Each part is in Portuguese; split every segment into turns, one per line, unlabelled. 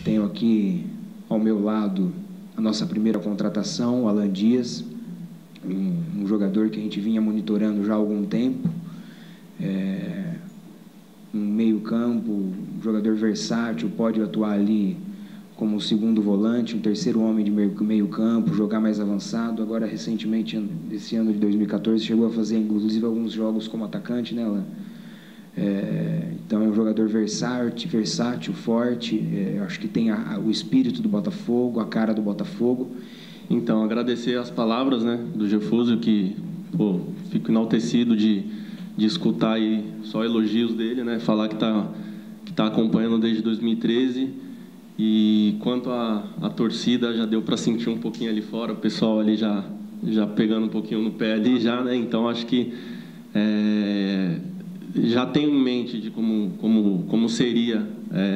Tenho aqui ao meu lado a nossa primeira contratação, o Alan Dias, um jogador que a gente vinha monitorando já há algum tempo. Um meio-campo, um jogador versátil, pode atuar ali como segundo volante, um terceiro homem de meio-campo, jogar mais avançado. Agora, recentemente, esse ano de 2014, chegou a fazer, inclusive, alguns jogos como atacante, né, Alan? Então, é um jogador versátil, forte. Acho que tem o espírito do Botafogo, a cara do Botafogo.
Então, agradecer as palavras, né, do Gefúzio, que fico enaltecido de escutar aí só elogios dele, né, falar que tá acompanhando desde 2013. E quanto à torcida, já deu para sentir um pouquinho ali fora, o pessoal ali já pegando um pouquinho no pé ali já, né? Então acho que já tenho em mente de como seria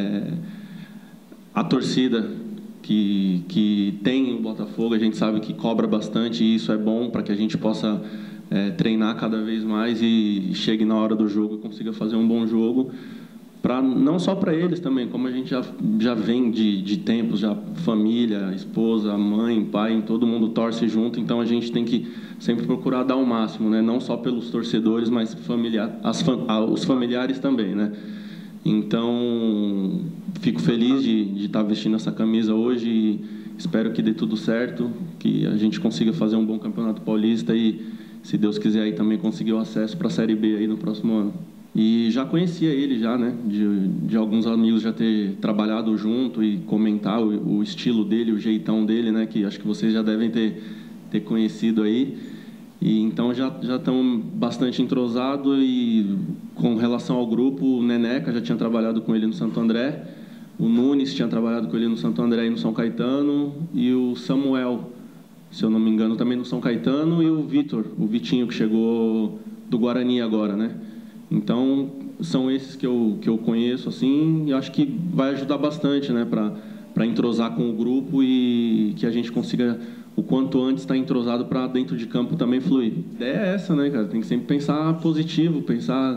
a torcida que tem o Botafogo. A gente sabe que cobra bastante e isso é bom para que a gente possa treinar cada vez mais e chegue na hora do jogo e consiga fazer um bom jogo. Não só para eles também, como a gente já vem de tempos, já família, esposa, mãe, pai, todo mundo torce junto, então a gente tem que sempre procurar dar o máximo, né? Não só pelos torcedores, mas os familiares também, né? Então, fico feliz de estar vestindo essa camisa hoje e espero que dê tudo certo, que a gente consiga fazer um bom Campeonato Paulista e, se Deus quiser, aí também conseguir o acesso para a Série B aí no próximo ano. E já conhecia ele, né? De alguns amigos já ter trabalhado junto e comentar o estilo dele, o jeitão dele, né? Que acho que vocês já devem ter conhecido aí. E então já estão bastante entrosados. E com relação ao grupo, o Neneca já tinha trabalhado com ele no Santo André, o Nunes tinha trabalhado com ele no Santo André e no São Caetano, e o Samuel, se eu não me engano, também no São Caetano, e o Vitinho, que chegou do Guarani agora, né? Então, são esses que eu conheço, assim, e acho que vai ajudar bastante, né, para entrosar com o grupo e que a gente consiga, o quanto antes, estar entrosado para dentro de campo também fluir. A ideia é essa, né, cara? Tem que sempre pensar positivo, pensar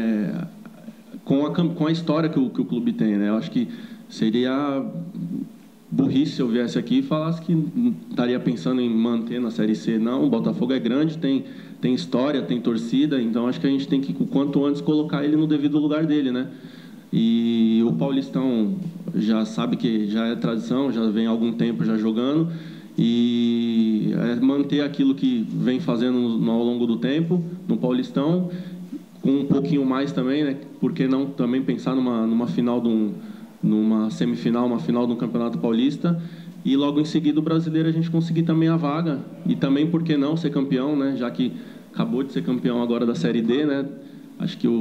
com a história que o clube tem, né? Eu acho que seria burrice se eu viesse aqui e falasse que estaria pensando em manter na Série C. Não, o Botafogo é grande, tem história, tem torcida, então acho que a gente tem que, o quanto antes, colocar ele no devido lugar dele, né? E o Paulistão já sabe que já é tradição, já vem há algum tempo já jogando, e manter aquilo que vem fazendo ao longo do tempo, no Paulistão, com um pouquinho mais também, né? Por que não também pensar numa final numa semifinal, uma final de um Campeonato Paulista, e logo em seguida o Brasileiro a gente conseguir também a vaga, e também, por que não, ser campeão, né? Já que acabou de ser campeão agora da Série D, né? Acho que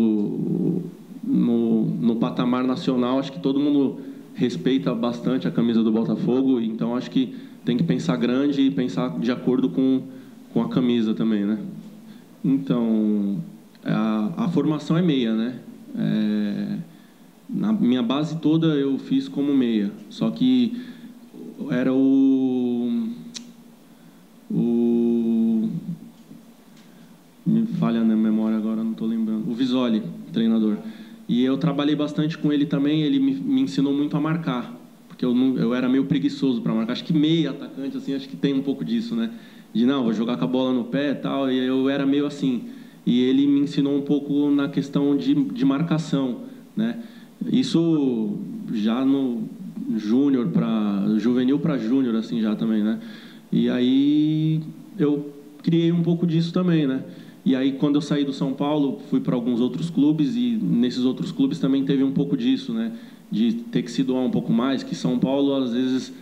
no patamar nacional, acho que todo mundo respeita bastante a camisa do Botafogo, então acho que tem que pensar grande e pensar de acordo com a camisa também, né? Então, a formação é meia, né? Na minha base toda eu fiz como meia, só que era me falha na memória agora, não estou lembrando, o Visoli, treinador, e eu trabalhei bastante com ele também. Ele me ensinou muito a marcar, porque eu era meio preguiçoso para marcar. Acho que meia atacante, assim, acho que tem um pouco disso, né? De não, vou jogar com a bola no pé e tal, e eu era meio assim, e ele me ensinou um pouco na questão de marcação, né? Isso já no juvenil para júnior, assim, já também, né? E aí eu criei um pouco disso também, né? E aí, quando eu saí do São Paulo, fui para alguns outros clubes, e nesses outros clubes também teve um pouco disso, né? De ter que se doar um pouco mais, que São Paulo, às vezes,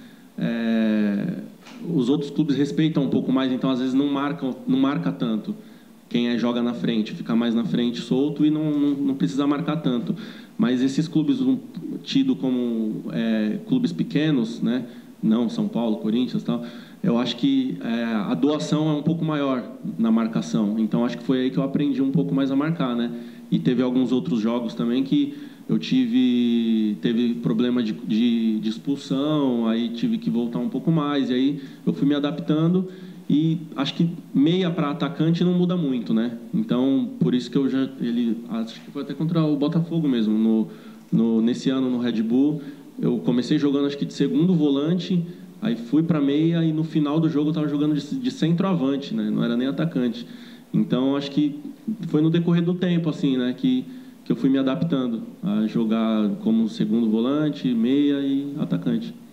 os outros clubes respeitam um pouco mais, então, às vezes, não marca tanto. Quem joga na frente, fica mais na frente, solto, e não precisa marcar tanto. Mas esses clubes tidos como clubes pequenos, né? Não São Paulo, Corinthians e tal, eu acho que a doação é um pouco maior na marcação. Então, acho que foi aí que eu aprendi um pouco mais a marcar, né? E teve alguns outros jogos também que eu teve problema de expulsão, aí tive que voltar um pouco mais, e aí eu fui me adaptando. E acho que meia para atacante não muda muito, né? Então, por isso que acho que foi até contra o Botafogo mesmo, nesse ano no Red Bull, eu comecei jogando acho que de segundo volante, aí fui para meia e no final do jogo eu estava jogando de centroavante, né? Não era nem atacante. Então acho que foi no decorrer do tempo assim, né, que eu fui me adaptando a jogar como segundo volante, meia e atacante.